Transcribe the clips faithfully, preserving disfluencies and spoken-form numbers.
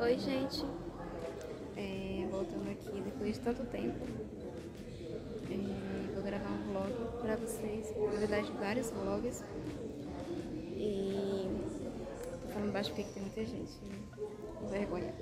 Oi, gente, é, voltando aqui depois de tanto tempo, é, vou gravar um vlog pra vocês, na verdade vários vlogs, e tô falando baixo porque tem muita gente, com vergonha,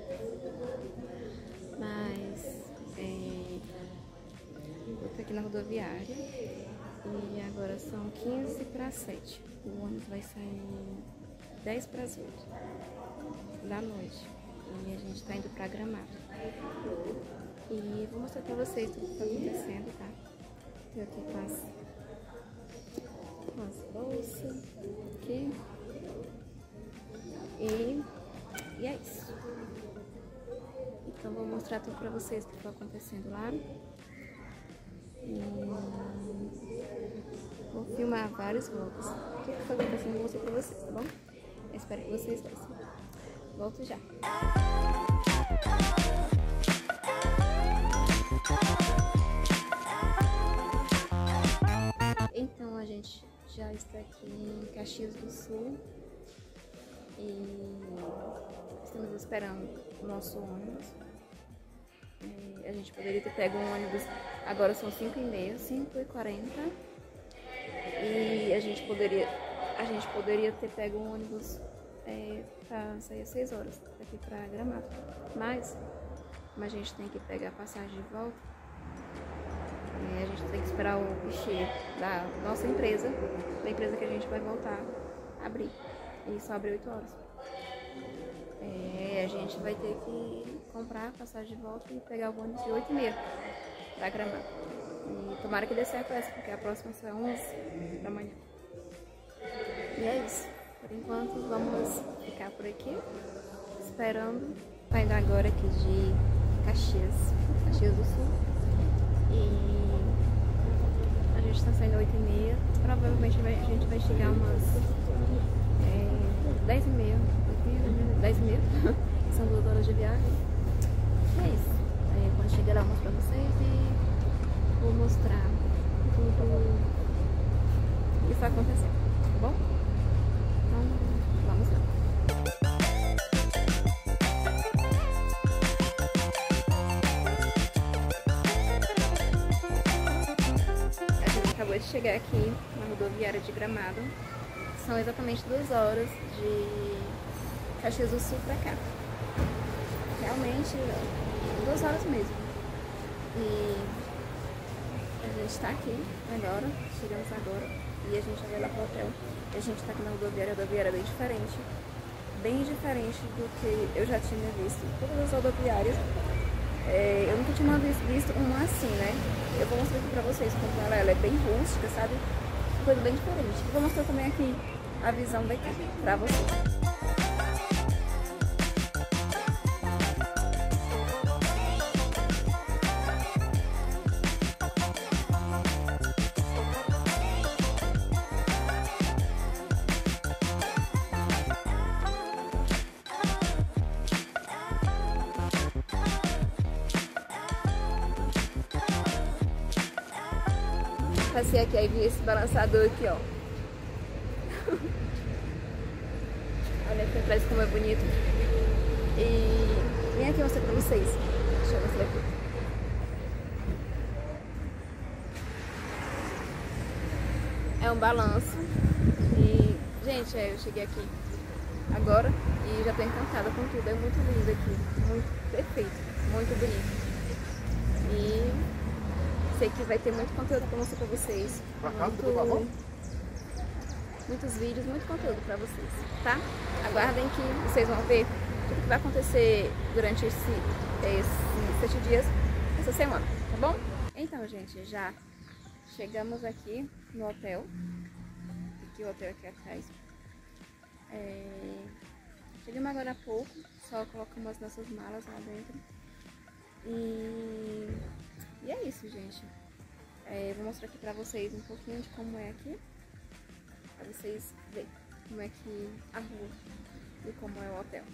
mas é, eu tô aqui na rodoviária e agora são quinze para sete, o ônibus vai sair dez para as oito da noite. E a gente tá indo pra Gramado. E vou mostrar pra vocês tudo que tá acontecendo, tá? Eu aqui com as, com as bolsas aqui. E, e é isso. Então vou mostrar tudo pra vocês o que tá acontecendo lá. E vou filmar vários vlogs. O que tá acontecendo, vou mostrar pra vocês, tá bom? Eu espero que vocês gostem. Volto já. Então a gente já está aqui em Caxias do Sul e estamos esperando o nosso ônibus. E a gente poderia ter pego um ônibus, agora são cinco e meia, cinco e quarenta, e a gente poderia, a gente poderia ter pego um ônibus É, pra sair às seis horas daqui pra Gramado, mas como a gente tem que pegar a passagem de volta, é, a gente tem que esperar o guichê da nossa empresa, da empresa que a gente vai voltar a abrir, e só abre oito horas. É, a gente vai ter que comprar a passagem de volta e pegar o ônibus de oito e meia pra Gramado, e tomara que dê certo essa, porque a próxima será onze da manhã. E é isso. Por enquanto, vamos ficar por aqui, esperando. Saindo agora aqui de Caxias, Caxias do Sul. E a gente está saindo às oito e meia. Provavelmente a gente vai chegar umas é, dez e meia. dez e meia. São duas horas de viagem. E é isso. Aí, quando chegar lá, eu mostro pra vocês e vou mostrar tudo que está acontecendo, tá bom? Então, vamos lá. A gente acabou de chegar aqui na rodoviária de Gramado. São exatamente duas horas de Caxias do Sul pra cá. Realmente, duas horas mesmo. E a gente tá aqui agora, chegamos agora. E a gente vai lá pro hotel. E a gente tá aqui na rodoviária, a rodoviária é bem diferente. Bem diferente do que eu já tinha visto. Todas as rodoviárias, é, eu nunca tinha visto uma assim, né? Eu vou mostrar aqui pra vocês como ela, ela é bem rústica, sabe? Uma coisa bem diferente. Eu vou mostrar também aqui a visão daqui pra vocês. Passei aqui, aí vi esse balançador aqui, ó. Olha aqui atrás como é bonito. E vem aqui mostrar pra vocês. Deixa eu mostrar aqui. É um balanço. E, gente, é, eu cheguei aqui agora e já tô encantada com tudo. É muito lindo aqui. Muito perfeito. Muito bonito. E sei que vai ter muito conteúdo pra mostrar pra vocês. Muito, muitos vídeos, muito conteúdo pra vocês, tá? Aguardem que vocês vão ver tudo que vai acontecer durante esse, esses sete dias, essa semana, tá bom? Então, gente, já chegamos aqui no hotel. Aqui o hotel aqui atrás. É... Chegamos agora há pouco, só colocamos as nossas malas lá dentro. E... E é isso, gente. É, vou mostrar aqui pra vocês um pouquinho de como é aqui. Pra vocês verem como é que a rua e como é o hotel.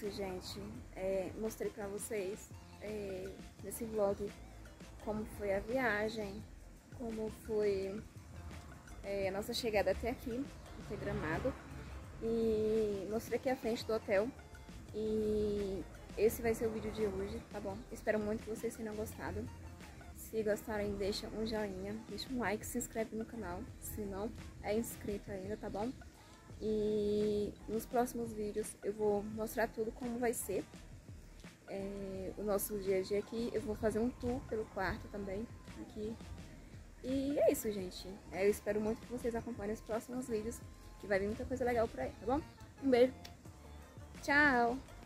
isso, gente. É, mostrei pra vocês é, nesse vlog como foi a viagem, como foi é, a nossa chegada até aqui, foi Gramado. E mostrei aqui a frente do hotel. E esse vai ser o vídeo de hoje, tá bom? Espero muito que vocês tenham gostado. Se gostarem, deixa um joinha, deixa um like, se inscreve no canal, se não é inscrito ainda, tá bom? E nos próximos vídeos eu vou mostrar tudo como vai ser é, o nosso dia a dia aqui. Eu vou fazer um tour pelo quarto também aqui. E é isso, gente. É, eu espero muito que vocês acompanhem os próximos vídeos, que vai vir muita coisa legal por aí, tá bom? Um beijo, tchau!